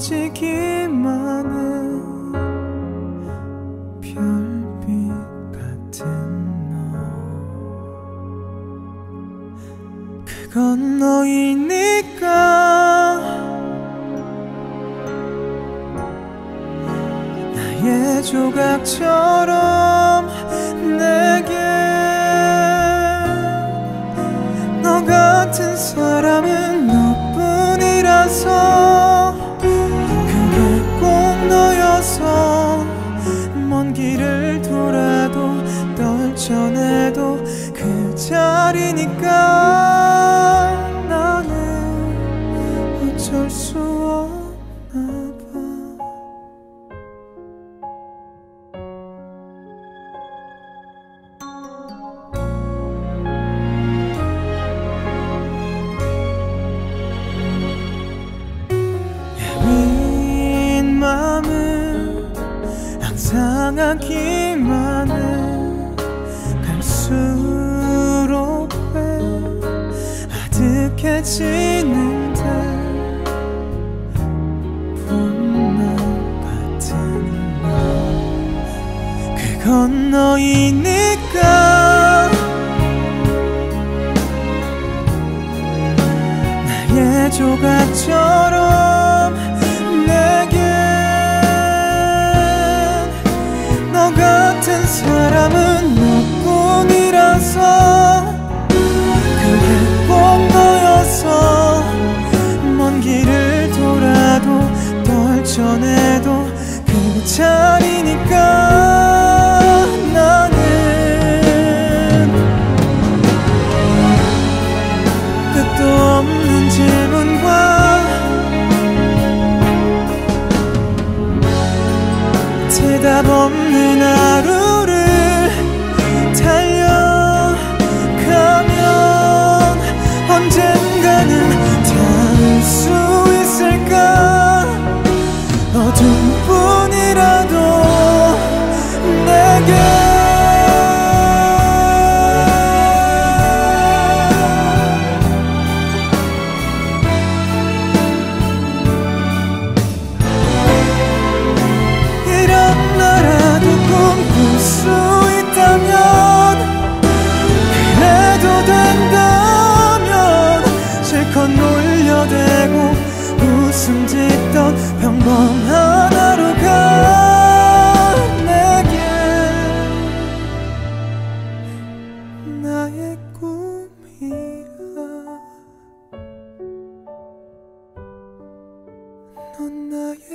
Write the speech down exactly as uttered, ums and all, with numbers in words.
꺼지기만 해. 별빛 같은 너, 그건 너이니까. 나의 조각처럼 내게 너 같은 사람은 너뿐이라서, 그게 꼭 너여서 먼 길을 돌아도 떨쳐내도 그 자리니까. 나는 어쩔 수 없나 봐. 야윈 맘은 항상 하기만 해. 갈수록 왜 아득해지는데. 봄날 같은 너, 그건 너이니까. 나의 조각처럼 내겐 너 같은 사람은 너뿐이라서, 그게 꼭 너여서 먼 길을 돌아도 떨쳐내도 그 자리니까. 나는 끝도 없는 질문과 대답 없는 하루를 달려가면 언젠가는 닿을 수 있을까. 어둠뿐이라도 내게. 이런 나라도 꿈꿀 수 있다면, 그래도 된다면 실컷 놀려대고 웃음 짓던 평범한 하루가 내게 나의 꿈이야. 넌 나의